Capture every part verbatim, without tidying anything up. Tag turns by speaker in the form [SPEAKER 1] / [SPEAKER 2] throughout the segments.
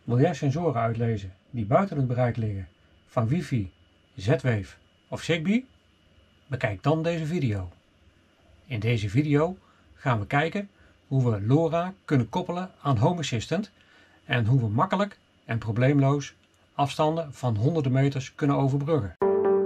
[SPEAKER 1] Wil jij sensoren uitlezen die buiten het bereik liggen van wifi, Z-Wave of Zigbee? Bekijk dan deze video. In deze video gaan we kijken hoe we LoRa kunnen koppelen aan Home Assistant en hoe we makkelijk en probleemloos afstanden van honderden meters kunnen overbruggen.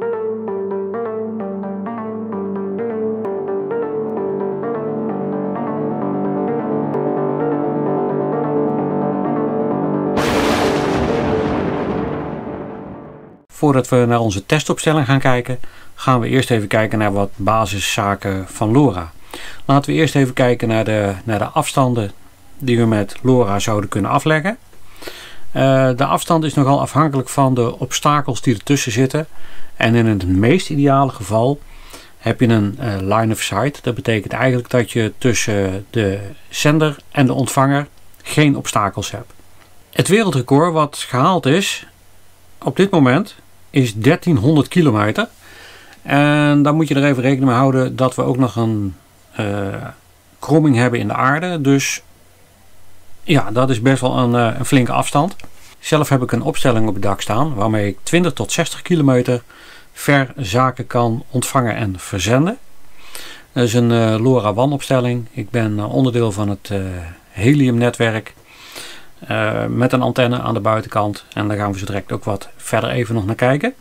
[SPEAKER 1] Voordat we naar onze testopstelling gaan kijken, gaan we eerst even kijken naar wat basiszaken van LoRa. Laten we eerst even kijken naar de, naar de afstanden die we met LoRa zouden kunnen afleggen. Uh, de afstand is nogal afhankelijk van de obstakels die ertussen zitten. En in het meest ideale geval heb je een uh, line of sight. Dat betekent eigenlijk dat je tussen de zender en de ontvanger geen obstakels hebt. Het wereldrecord wat gehaald is op dit moment is dertienhonderd kilometer. En dan moet je er even rekening mee houden dat we ook nog een uh, kromming hebben in de aarde. Dus ja, dat is best wel een, uh, een flinke afstand. Zelf heb ik een opstelling op het dak staan waarmee ik twintig tot zestig kilometer ver zaken kan ontvangen en verzenden. Dat is een uh, LoRaWAN opstelling. Ik ben uh, onderdeel van het uh, Helium netwerk. Uh, met een antenne aan de buitenkant. En daar gaan we zo direct ook wat verder even nog naar kijken.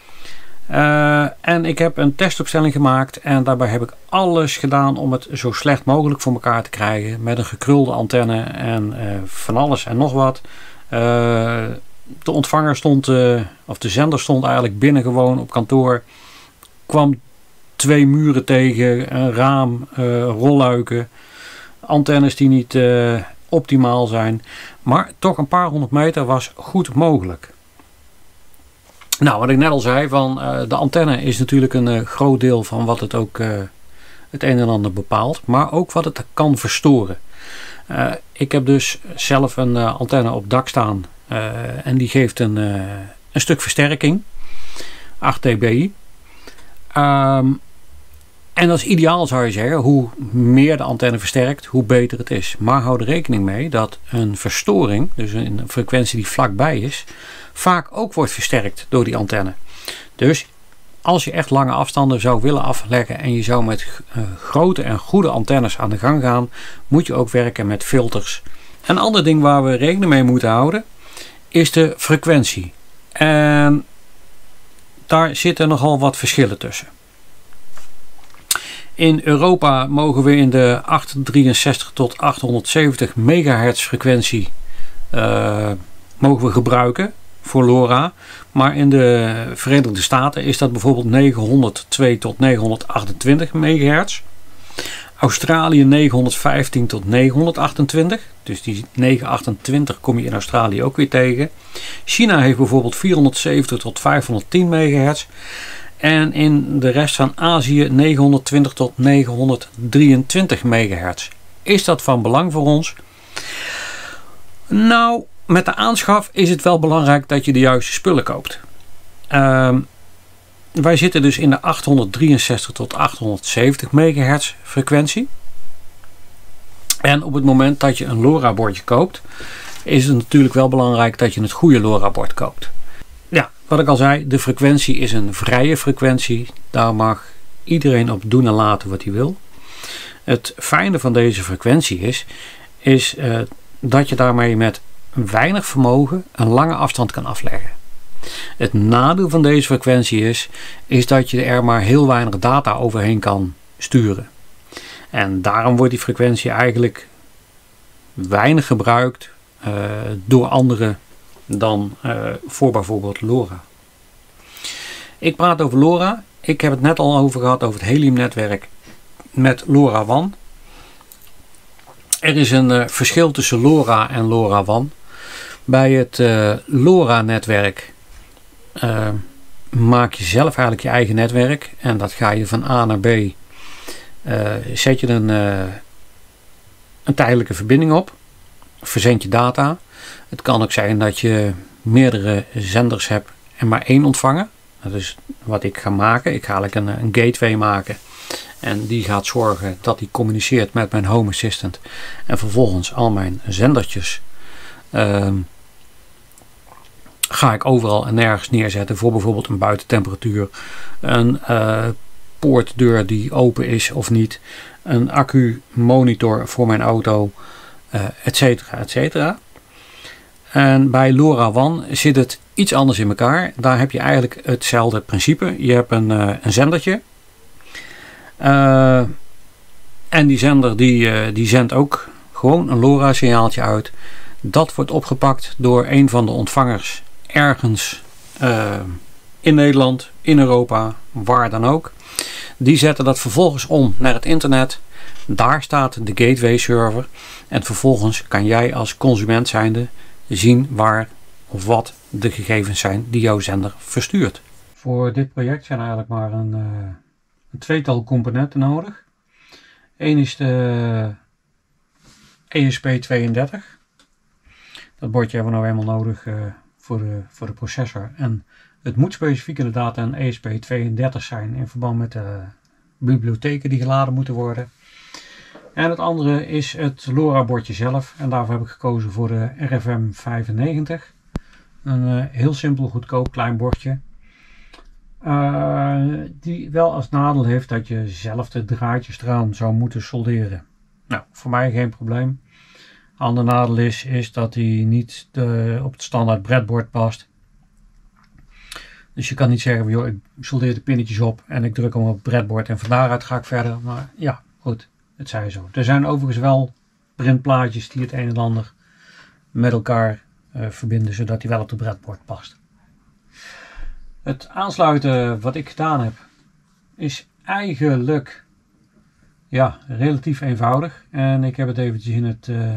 [SPEAKER 1] Uh, en ik heb een testopstelling gemaakt. En daarbij heb ik alles gedaan om het zo slecht mogelijk voor elkaar te krijgen. Met een gekrulde antenne en uh, van alles en nog wat. Uh, de ontvanger stond, uh, of de zender stond eigenlijk binnen gewoon op kantoor. Kwam twee muren tegen, een raam, uh, rolluiken. Antennes die niet uh, optimaal zijn. Maar toch een paar honderd meter was goed mogelijk. Nou, wat ik net al zei, van uh, de antenne is natuurlijk een uh, groot deel van wat het ook uh, het een en ander bepaalt. Maar ook wat het kan verstoren. Uh, ik heb dus zelf een uh, antenne op dak staan. Uh, en die geeft een, uh, een stuk versterking. acht dB. Um, En dat is ideaal, zou je zeggen. Hoe meer de antenne versterkt, hoe beter het is. Maar hou er rekening mee dat een verstoring, dus een frequentie die vlakbij is, vaak ook wordt versterkt door die antenne. Dus als je echt lange afstanden zou willen afleggen en je zou met uh, grote en goede antennes aan de gang gaan, moet je ook werken met filters. Een ander ding waar we rekening mee moeten houden is de frequentie. En daar zitten nogal wat verschillen tussen. In Europa mogen we in de achthonderddrieënzestig tot achthonderdzeventig megahertz frequentie uh, mogen we gebruiken voor LoRa. Maar in de Verenigde Staten is dat bijvoorbeeld negenhonderdtwee tot negenhonderdachtentwintig megahertz. Australië negenhonderdvijftien tot negenhonderdachtentwintig. Dus die negenhonderdachtentwintig kom je in Australië ook weer tegen. China heeft bijvoorbeeld vierhonderdzeventig tot vijfhonderdtien megahertz. En in de rest van Azië negenhonderdtwintig tot negenhonderddrieëntwintig megahertz. Is dat van belang voor ons? Nou, met de aanschaf is het wel belangrijk dat je de juiste spullen koopt. Uh, wij zitten dus in de achthonderddrieënzestig tot achthonderdzeventig megahertz frequentie. En op het moment dat je een LoRa bordje koopt, is het natuurlijk wel belangrijk dat je het goede LoRa bord koopt. Ja, wat ik al zei, de frequentie is een vrije frequentie. Daar mag iedereen op doen en laten wat hij wil. Het fijne van deze frequentie is, is uh, dat je daarmee met weinig vermogen een lange afstand kan afleggen. Het nadeel van deze frequentie is, is dat je er maar heel weinig data overheen kan sturen. En daarom wordt die frequentie eigenlijk weinig gebruikt uh, door anderen dan uh, voor bijvoorbeeld LoRa. Ik praat over LoRa. Ik heb het net al over gehad over het Helium netwerk met LoRaWAN. Er is een uh, verschil tussen LoRa en LoRaWAN. Bij het uh, LoRa netwerk uh, maak je zelf eigenlijk je eigen netwerk. En dat ga je van A naar B. Uh, zet je een, uh, een tijdelijke verbinding op. Verzend je data. Het kan ook zijn dat je meerdere zenders hebt en maar één ontvanger. Dat is wat ik ga maken. Ik ga eigenlijk een, een gateway maken. En die gaat zorgen dat die communiceert met mijn Home Assistant. En vervolgens al mijn zendertjes uh, ga ik overal en nergens neerzetten voor bijvoorbeeld een buitentemperatuur, een uh, poortdeur die open is of niet, een accu monitor voor mijn auto, uh, et cetera, et cetera. En bij LoRaWAN zit het iets anders in elkaar. Daar heb je eigenlijk hetzelfde principe. Je hebt een, uh, een zendertje. Uh, en die zender die, uh, die zendt ook gewoon een LoRa signaaltje uit. Dat wordt opgepakt door een van de ontvangers ergens uh, in Nederland, in Europa, waar dan ook. Die zetten dat vervolgens om naar het internet. Daar staat de gateway server. En vervolgens kan jij als consument zijnde zien waar of wat de gegevens zijn die jouw zender verstuurt. Voor dit project zijn eigenlijk maar een, uh, een tweetal componenten nodig. Eén is de E S P tweeëndertig. Dat bordje hebben we nou eenmaal nodig uh, voor, de, voor de processor. En het moet specifiek inderdaad een E S P tweeëndertig zijn in verband met de bibliotheken die geladen moeten worden. En het andere is het LoRa bordje zelf. En daarvoor heb ik gekozen voor de R F M vijfennegentig. Een uh, heel simpel, goedkoop klein bordje. Uh, die wel als nadeel heeft dat je zelf de draadjes eraan zou moeten solderen. Nou, voor mij geen probleem. Ander nadeel is, is dat hij niet de, op het standaard breadboard past. Dus je kan niet zeggen, joh, ik soldeer de pinnetjes op en ik druk hem op het breadboard en van daaruit ga ik verder. Maar ja, goed, het zij zo. Er zijn overigens wel printplaatjes die het een en ander met elkaar uh, verbinden, zodat hij wel op het breadboard past. Het aansluiten wat ik gedaan heb, is eigenlijk ja, relatief eenvoudig. En ik heb het eventjes in het, uh,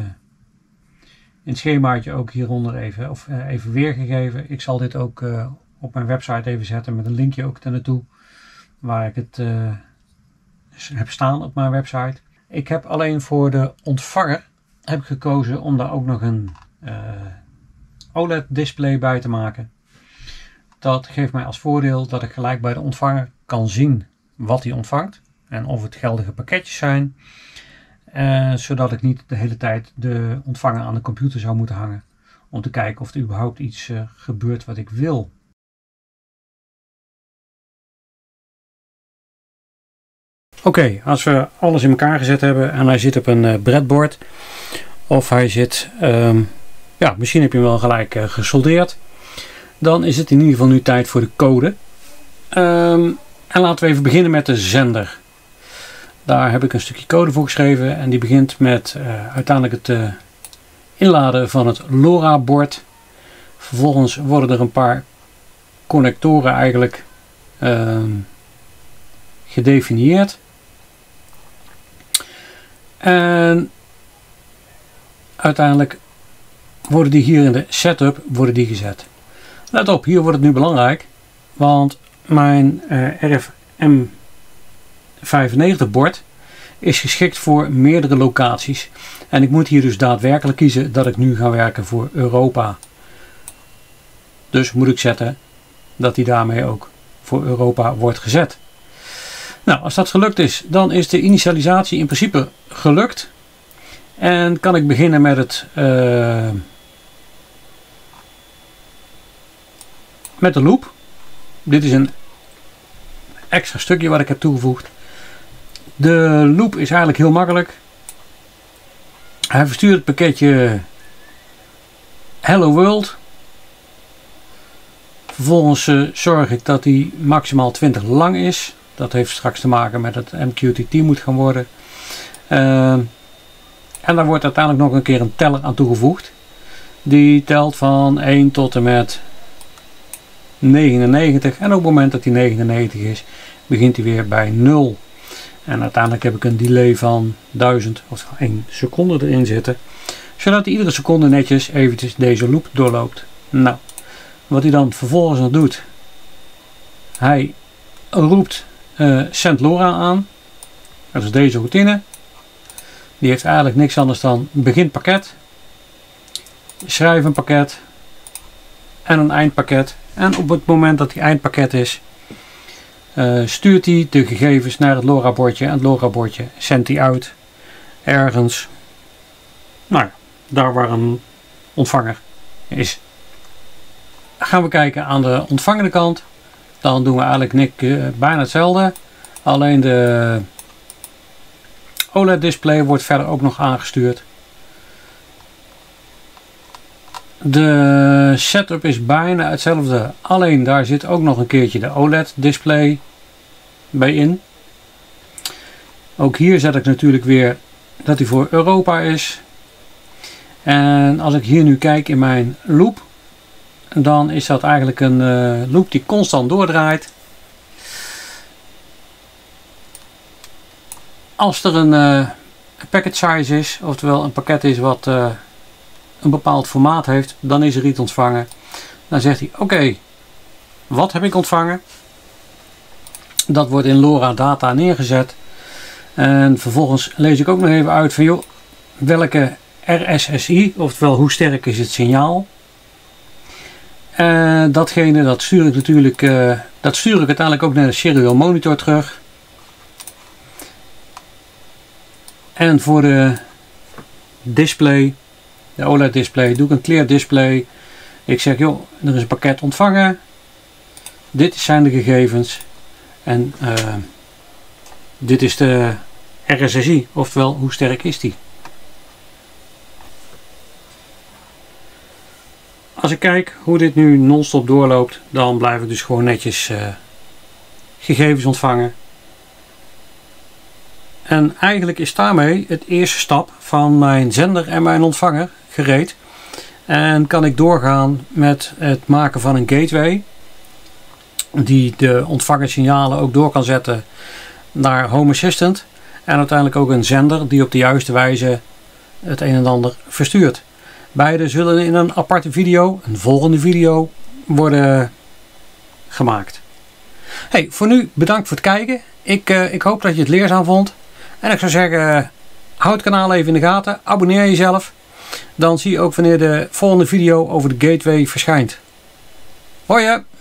[SPEAKER 1] in het schemaatje ook hieronder even, of, uh, even weergegeven. Ik zal dit ook uh, op mijn website even zetten met een linkje ook naartoe. Waar ik het uh, heb staan op mijn website. Ik heb alleen voor de ontvanger heb ik gekozen om daar ook nog een uh, O L E D display bij te maken. Dat geeft mij als voordeel dat ik gelijk bij de ontvanger kan zien wat hij ontvangt. En of het geldige pakketjes zijn. Uh, zodat ik niet de hele tijd de ontvanger aan de computer zou moeten hangen. Om te kijken of er überhaupt iets uh, gebeurt wat ik wil. Oké, okay, als we alles in elkaar gezet hebben en hij zit op een uh, breadboard. Of hij zit, um, ja, misschien heb je hem wel gelijk uh, gesoldeerd. Dan is het in ieder geval nu tijd voor de code. Um, en laten we even beginnen met de zender. Daar heb ik een stukje code voor geschreven. En die begint met uh, uiteindelijk het uh, inladen van het LoRa bord. Vervolgens worden er een paar connectoren eigenlijk uh, gedefinieerd. En uiteindelijk worden die hier in de setup worden die gezet. Let op, hier wordt het nu belangrijk. Want mijn uh, R F M vijfennegentig bord is geschikt voor meerdere locaties. En ik moet hier dus daadwerkelijk kiezen dat ik nu ga werken voor Europa. Dus moet ik zetten dat die daarmee ook voor Europa wordt gezet. Nou, als dat gelukt is, dan is de initialisatie in principe gelukt. En kan ik beginnen met het uh, met de loop. Dit is een extra stukje wat ik heb toegevoegd. De loop is eigenlijk heel makkelijk. Hij verstuurt het pakketje Hello World. Vervolgens uh, zorg ik dat die maximaal twintig lang is. Dat heeft straks te maken met het M Q T T moet gaan worden. Uh, en daar wordt uiteindelijk nog een keer een teller aan toegevoegd. Die telt van één tot en met negenennegentig. En op het moment dat die negenennegentig is, begint hij weer bij nul. En uiteindelijk heb ik een delay van duizend of één seconde erin zitten. Zodat hij iedere seconde netjes eventjes deze loop doorloopt. Nou, wat hij dan vervolgens nog doet. Hij roept uh, Send LoRa aan. Dat is deze routine. Die heeft eigenlijk niks anders dan begin pakket. Schrijf een pakket. En een eindpakket. En op het moment dat die eindpakket is, uh, stuurt hij de gegevens naar het LoRa bordje. En het LoRa bordje zendt hij uit ergens, nou, daar waar een ontvanger is. gaan we kijken aan de ontvangende kant. Dan doen we eigenlijk niks, uh, bijna hetzelfde. Alleen de O L E D display wordt verder ook nog aangestuurd. De setup is bijna hetzelfde. Alleen daar zit ook nog een keertje de O L E D display bij in. Ook hier zet ik natuurlijk weer dat hij voor Europa is. En als ik hier nu kijk in mijn loop, dan is dat eigenlijk een uh, loop die constant doordraait. Als er een uh, packet size is, oftewel een pakket is wat uh, een bepaald formaat heeft, dan is er iets ontvangen. Dan zegt hij oké, okay, wat heb ik ontvangen? Dat wordt in LoRa data neergezet. En vervolgens lees ik ook nog even uit van joh, welke R S S I, oftewel hoe sterk is het signaal. Uh, datgene dat stuur ik natuurlijk, uh, dat stuur ik uiteindelijk ook naar de serial monitor terug. En voor de display, de O L E D display, doe ik een clear display. Ik zeg joh, er is een pakket ontvangen. Dit zijn de gegevens. En uh, dit is de R S S I, oftewel hoe sterk is die. Als ik kijk hoe dit nu non-stop doorloopt, dan blijf ik dus gewoon netjes uh, gegevens ontvangen. En eigenlijk is daarmee het eerste stap van mijn zender en mijn ontvanger gereed. En kan ik doorgaan met het maken van een gateway. Die de ontvangersignalen ook door kan zetten naar Home Assistant. En uiteindelijk ook een zender die op de juiste wijze het een en ander verstuurt. Beide zullen in een aparte video, een volgende video, worden gemaakt. Hey, voor nu bedankt voor het kijken. Ik, uh, ik hoop dat je het leerzaam vond. En ik zou zeggen, houd het kanaal even in de gaten. Abonneer jezelf. Dan zie je ook wanneer de volgende video over de gateway verschijnt. Hoi!